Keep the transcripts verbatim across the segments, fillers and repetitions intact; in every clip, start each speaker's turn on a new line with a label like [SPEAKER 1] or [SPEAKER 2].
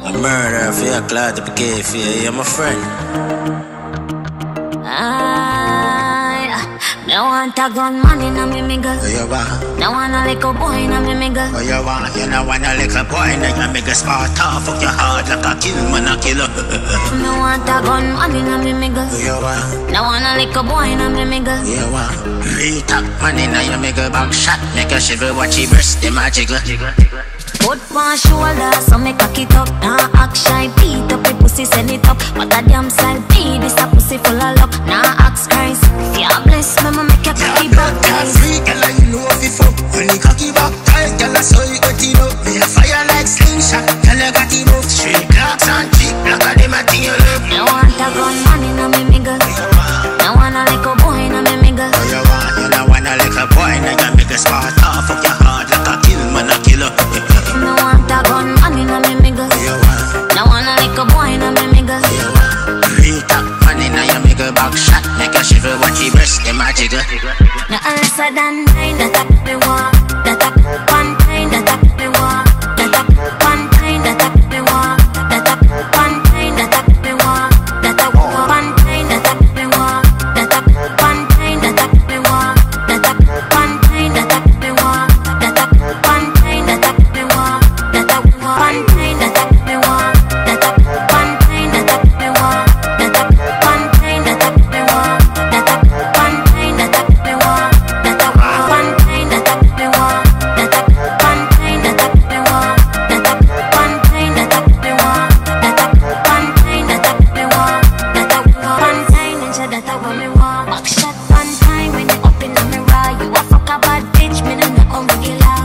[SPEAKER 1] A murder for your cloud to be gay for you, you're my friend.
[SPEAKER 2] I, me want a gun man in a me miggle.
[SPEAKER 1] Oh, you want?
[SPEAKER 2] No want a little boy in a me miggle.
[SPEAKER 1] Oh, you want? You know want a little boy in a me smart off fuck your heart like a kill man a killer.
[SPEAKER 2] Me want a gun man in a me miggle.
[SPEAKER 1] Oh, you want?
[SPEAKER 2] No want a little boy in a me miggle.
[SPEAKER 1] You want? Re-top man in a your miggle back shot. Make a shiver watch your breast, them a jiggle.
[SPEAKER 2] Put one shoulder, so me cock it up. Nah act shy, beat up the pussy, send it up. But a damn side, be this a pussy full of luck. Nah ask Christ, fear bless me, me make your cocky back tight.
[SPEAKER 1] Free, girl, you know if you fuck. When you cocky back tight, girl, I saw you got it up. Me a fire like slingshot, girl, you got it up. Straight clocks and cheek, black of them a thing you love.
[SPEAKER 2] Me want a gun man in a me miggle. Me want a little boy in a me miggle.
[SPEAKER 1] Oh, you want? You know want a little boy in a your miggle smart off fuck your heart like a kill man a killer.
[SPEAKER 2] Me want a gun man in a me miggle. No want a little boy in a me miggle.
[SPEAKER 1] Re-top man in a your miggle back shot. Make a shiver watch your breast, them a jiggle.
[SPEAKER 2] No answer than nine, that up me want. That up one time, that up me want. That up one time, that up me want. That up one time, that up me want. That up one time, that up me want. That up one time, that up me want. That up one time, that up me want. That up one time, that up me want. That up one time, that up me want. That up one time, that up me want. That up one time, that up me want. That up one time, that up me want. That up one time, that up me want. That up one time, that up me want. That up one time, that up me want. That up one time, that up me want. That up one time, and said that I want me want. Back shot one time when you up in the mirror. You a fuck a bad bitch, me no no regular.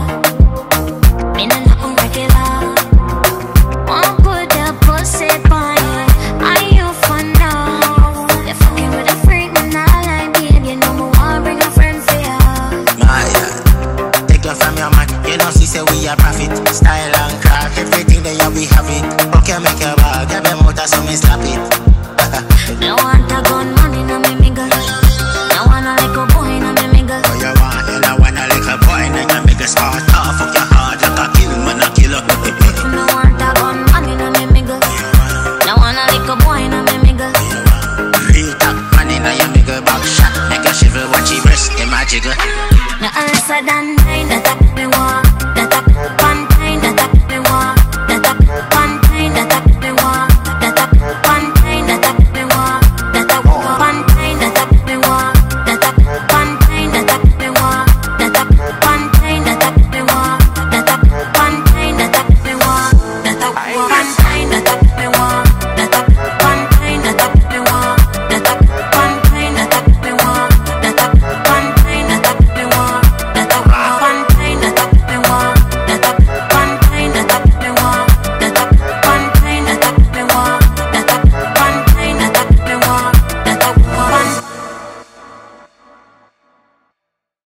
[SPEAKER 2] Me no no regular. Won't put the pussy on you. Are you fun now? You're fucking with a freak, me not like babe. You know me want bring a friend for you.
[SPEAKER 1] Maya, take you from your man. You know she say we a profit. Style and craft, everything that you we have it. Okay, make your bag, give them out so me slap it.
[SPEAKER 2] Me want a gun man in a me miggle. No want a little boy in a me miggle.
[SPEAKER 1] Oh, you want? You know want a little boy in a your miggle smart off fuck your heart like a kill man a killer.
[SPEAKER 2] Me want a gun man in a me miggle. No want a little boy in a me miggle.
[SPEAKER 1] Re-top man in a your miggle back shot. Make a shiver watch your breast, them a jiggle.
[SPEAKER 2] No answer than